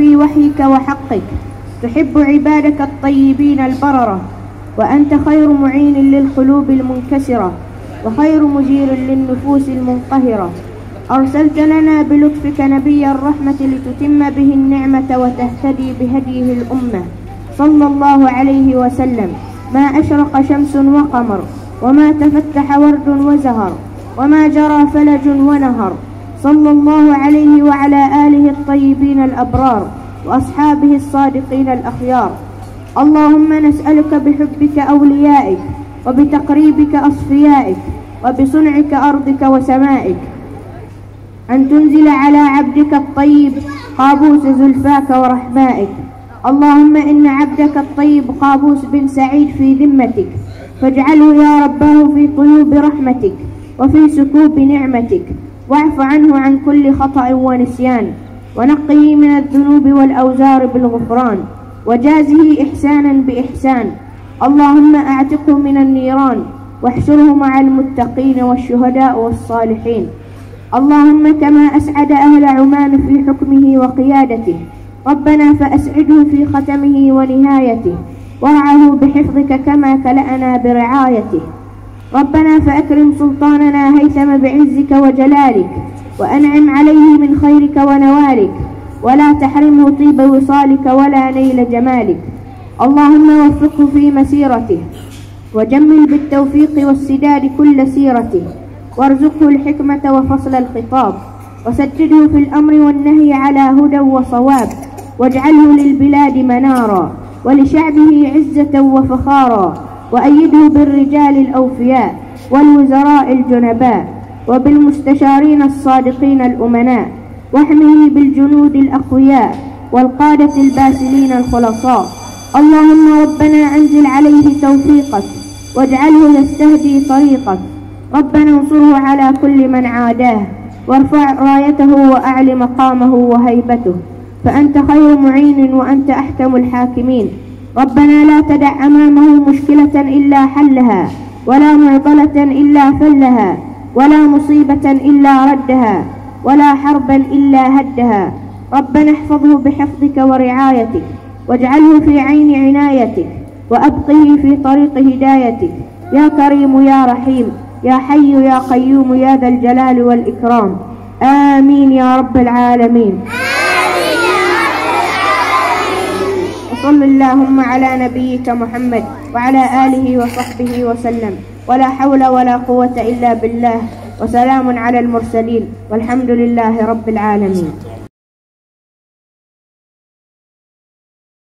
في وحيك وحقك، تحب عبادك الطيبين البررة، وأنت خير معين للقلوب المنكسرة، وخير مجير للنفوس المنقهرة. أرسلت لنا بلطفك نبي الرحمة لتتم به النعمة وتهتدي بهديه الأمة، صلى الله عليه وسلم. ما أشرق شمس وقمر، وما تفتح ورد وزهر، وما جرى فلج ونهر، صلى الله عليه وعلى آله الطيبين الأبرار وأصحابه الصادقين الأخيار. اللهم نسألك بحبك أوليائك، وبتقريبك أصفيائك، وبصنعك أرضك وسمائك، أن تنزل على عبدك الطيب قابوس زلفاك ورحمائك. اللهم إن عبدك الطيب قابوس بن سعيد في ذمتك، فاجعله يا رباه في طيوب رحمتك وفي سكوب نعمتك، واعف عنه عن كل خطأ ونسيان، ونقه من الذنوب والأوزار بالغفران، وجازه إحسانا بإحسان. اللهم أعتقه من النيران، واحشره مع المتقين والشهداء والصالحين. اللهم كما أسعد أهل عمان في حكمه وقيادته، ربنا فأسعده في ختمه ونهايته، وارعه بحفظك كما كلأنا برعايته. ربنا فأكرم سلطاننا هيثم بعزك وجلالك، وأنعم عليه من خيرك ونوالك، ولا تحرمه طيب وصالك ولا نيل جمالك. اللهم وفقه في مسيرته، وجمل بالتوفيق والسداد كل سيرته، وارزقه الحكمة وفصل الخطاب، وسدده في الأمر والنهي على هدى وصواب، واجعله للبلاد منارا، ولشعبه عزة وفخارا، وأيده بالرجال الأوفياء والوزراء الجنباء، وبالمستشارين الصادقين الأمناء، واحمه بالجنود الأقوياء والقادة الباسلين الخلصاء. اللهم ربنا أنزل عليه توفيقك، واجعله يستهدي طريقك. ربنا انصره على كل من عاداه، وارفع رايته وأعل مقامه وهيبته، فأنت خير معين وأنت أحكم الحاكمين. ربنا لا تدع أمامه مشكلة إلا حلها، ولا معضلة إلا فلها، ولا مصيبة إلا ردها، ولا حربا إلا هدها. ربنا احفظه بحفظك ورعايتك، واجعله في عين عنايتك، وأبقه في طريق هدايتك، يا كريم يا رحيم، يا حي يا قيوم، يا ذا الجلال والإكرام. آمين يا رب العالمين. وصل اللهم على نبيك محمد وعلى آله وصحبه وسلم، ولا حول ولا قوة إلا بالله، وسلام على المرسلين، والحمد لله رب العالمين.